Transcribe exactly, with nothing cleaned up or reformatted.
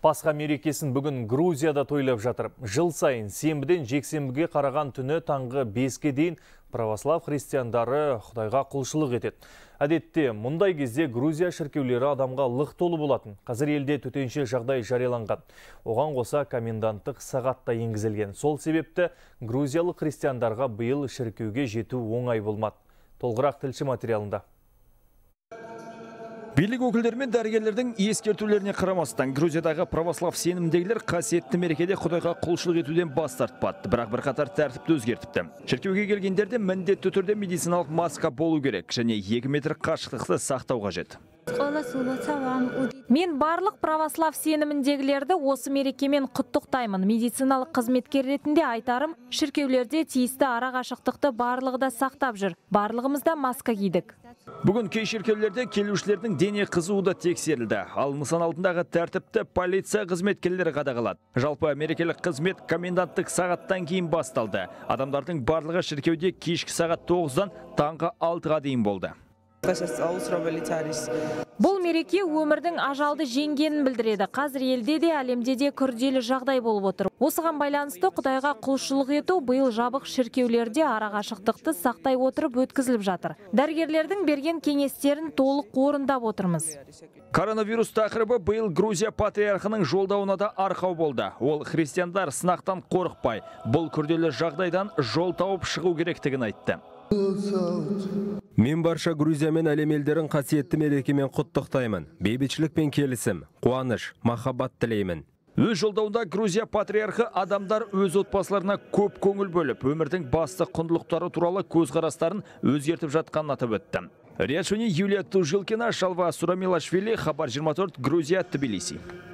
Пасха мерекесін бүгін Грузияда тойлап жатыр. Жыл сайын сенбіден жексенбіге қараған түні таңғы беске дейін православ христиандары Құдайға құлшылық етеді. Әдетте, мұндай кезде Грузия шіркеулері адамға лық толы болатын. Қазір елде төтенше жағдай жарияланған. Оған қоса коменданттық сағат та енгізілген. Сол себепті грузиялық христиандарға биыл шіркеуге жету оңай болмады. Толығырақ тілші материалында. Билік өкілдері мен дәрігерлердің ескертулеріне қарамастан Грузиядағы православ сенімдегілер қасиетті мерекеде Құдайға құлшылық етуден бас тартпады, бірақ бірқатар тәртіпті өзгертіпті. Шіркеуге келгендерде міндетті түрде медициналық маска болу керек және екі метр қашықтықты сақтау қажет. Мен барлық православ сеніміндегілерді осы мерекемен құттықтаймын. Медициналық қызметкер ретінде айтарым, шіркеулерде тиісті арақашықтықты барлығы да сақтап жүр. Барлығымызда маска кидік. Бүгін кей шіркеулерде келушілердің дене қызуы да тексерілді. Ал нысан алдындағы тәртіпті полиция қызметкерлері қадағалады. Жалпы мерекелік қызмет коменданттық сағаттан кейін басталды. Адамдардың барлығы шіркеуде кешкі сағат тоғыздан таңғы алтыға дейін болды. Бұл мереке өмірдің ажалды жеңгенін білдіреді. Қазір елде де, әлемде де күрделі жағдай болып отыр. Осыған байланысты Құдайға құлшылық ету биыл жабық шіркеулерде арақашықтықты сақтай отырып өткізіліп жатыр. Дәрігерлердің берген кеңестерін толық орындап отырмыз. Коронавирус тақырыбы биыл Грузия патриархының жолдауына да арқау болды. Ол христиандар сынақтан қорықпай, бұл күрделі жағдайдан жол тауып шығу керектігін айтты. Мен барша Грузия мен әлем елдерін қасиетті мерекемен құттықтаймын. Бейбітшілік пен келісім, қуаныш, махаббат тілеймін. Өз жолдауында Грузия патриархы адамдар өз отбасыларына көп көңіл бөліп, өмірдің басты құндылықтары туралы көзқарастарын өзгертіп жатқанын атап өтті. Риат Шони, Юлия Тужилкина, Шалва Сурамилашвили, Хабар жиырма төрт, Грузия, Тбилиси.